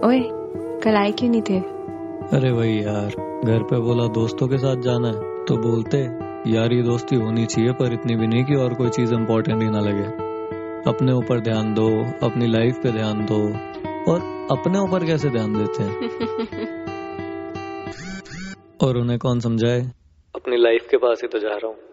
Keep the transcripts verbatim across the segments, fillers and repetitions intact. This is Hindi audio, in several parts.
ओए, कल आए क्यों नहीं थे? अरे वही यार, घर पे बोला दोस्तों के साथ जाना है तो बोलते यारी दोस्ती होनी चाहिए, पर इतनी भी नहीं कि और कोई चीज इम्पोर्टेंट ही ना लगे। अपने ऊपर ध्यान दो, अपनी लाइफ पे ध्यान दो। और अपने ऊपर कैसे ध्यान देते हैं? और उन्हें कौन समझाए? अपनी लाइफ के पास ही तो जा रहा हूँ।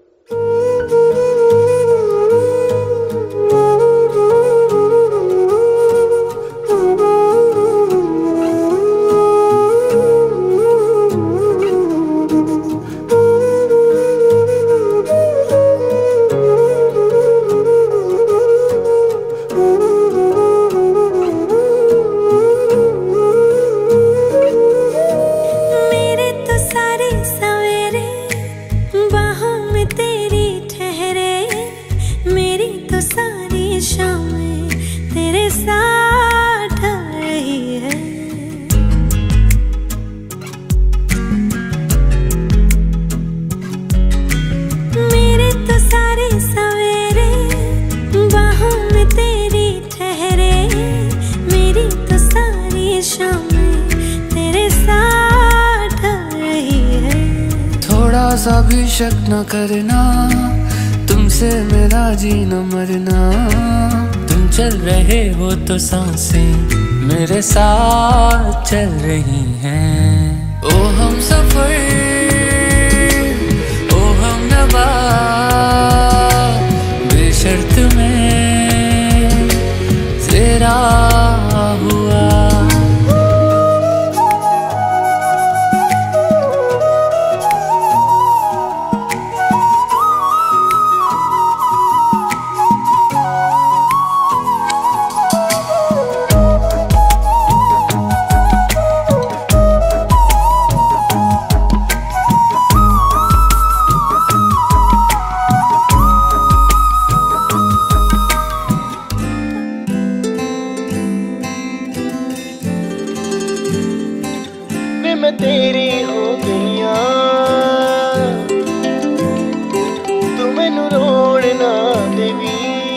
तेरे साथ रही है, मेरे तो सारे सवेरे बाहों में तेरी ठहरे, मेरी तो सारी शामें तेरे साथ रही है। थोड़ा सा भी शक न करना, तुमसे मेरा जीना मरना। तुम चल रहे हो तो सांसें मेरे साथ चल रही हैं। ओ हम सफर, ओ हम नवा, बेशर्त में तेरा हुआ। मैं तेरी हो गईया, तू मैनू रोड़ ना देवी।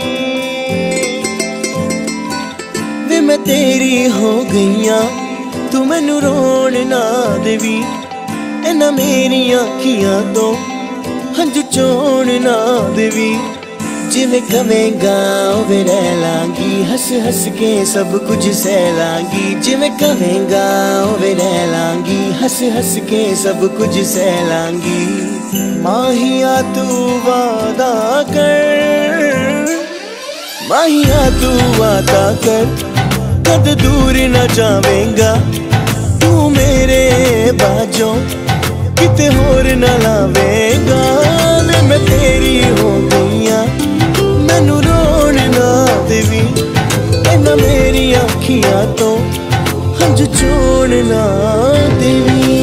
वे मैं तेरी हो गईया, तू मैनू रोड़ ना देवी। इन्ना मेरी अखियां तो हंझू चोड़ ना देवी। जिवें कवेंगा उवें रह लांगी, हंस हंस के सब कुछ सह लांगी। जिवें कवेंगा उवें रह लांगी, हंस हंस के सब कुछ सह लांगी। माहिया तू वादा कर, माहिया तू वादा कर, कद दूर न जावेंगा तू मेरे बाजों, किते होर न लावेंगा। मैं तेरी हो गईया, मैनू रोण ना देवी। इन्ना मेरी अखियां तो हंझू छोड़ ना देवी।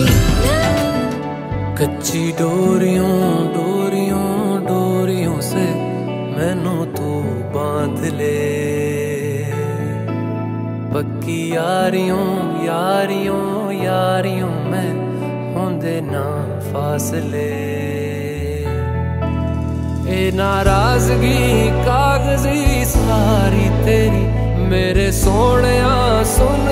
कच्ची डोरियों डोरियों डोरियों से मैनू तू बांध ले। पक्की यारियों यारियों यारियों में होंदे ना फासले। ए नाराजगी कागजी सारी तेरी मेरे सोहणिया सुन